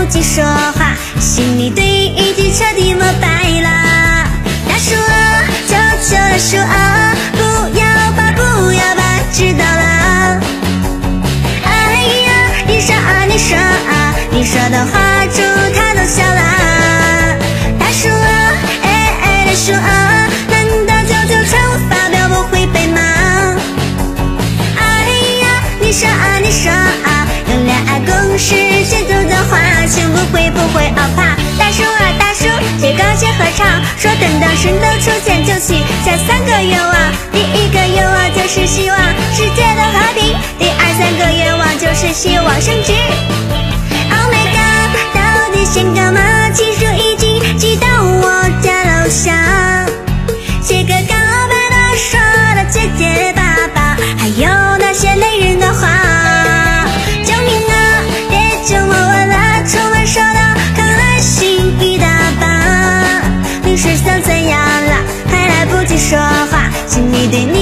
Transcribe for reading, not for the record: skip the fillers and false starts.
及说话，心里对已经彻底膜拜了。大叔啊，求求大叔啊，不要吧，知道了。哎呀，你说啊，你说啊，你说的话猪他都笑了。大叔啊，大叔啊，难道99乘法表不会背吗？哎呀，你说啊，你说啊，用恋爱公式写出的话，请不会怕。大叔啊，大叔，最高兴合唱，说等到神的出现就许下3个愿望。第1个愿望就是希望世界的和平，第2、3个愿望就是希望升职。Oh my god， 到底想干嘛？情书已经寄到我家楼下，写个告白的，说了姐姐爸爸，还有那些累人的话。救命啊，别折磨我了，出门收到看了心一大把。明13岁呀了，还来不及说话，心里对你